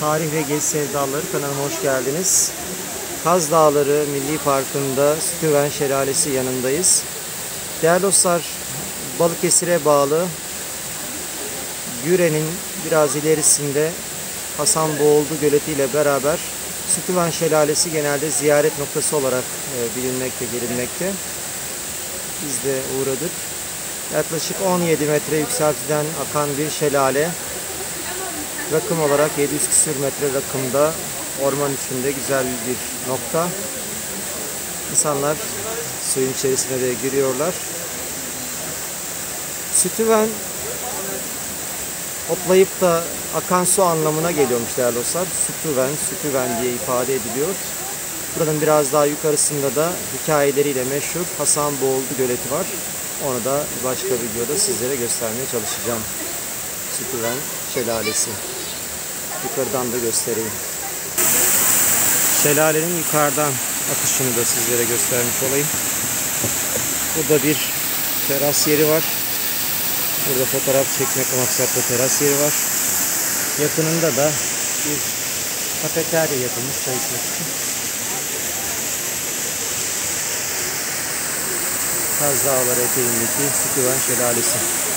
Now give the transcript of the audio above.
Tarih ve Gezi Sevdaları kanalıma hoş geldiniz. Kaz Dağları Milli Parkı'nda Sütüven Şelalesi yanındayız. Değerli dostlar, Balıkesir'e bağlı Güre'nin biraz ilerisinde Hasanboğuldu Göleti ile beraber Sütüven Şelalesi genelde ziyaret noktası olarak bilinmekte, gelinmekte. Biz de uğradık. Yaklaşık 17 metre yükseltiden akan bir şelale. Rakım olarak 700 küsür metre rakımda, orman içinde güzel bir nokta. İnsanlar suyun içerisine de giriyorlar. Sütüven hoplayıp da akan su anlamına geliyormuş değerli dostlar. Sütüven diye ifade ediliyor. Buranın biraz daha yukarısında da hikayeleriyle meşhur Hasanboğuldu Göleti var. Onu da başka videoda sizlere göstermeye çalışacağım. Sütüven Şelalesi. Yukarıdan da göstereyim. Şelalenin yukarıdan akışını da sizlere göstermiş olayım. Burada bir teras yeri var. Burada fotoğraf çekmek maksatlı teras yeri var. Yakınında da bir kafeterya yapılmış çay içmek için. Kaz Dağları eteğindeki Sütüven Şelalesi.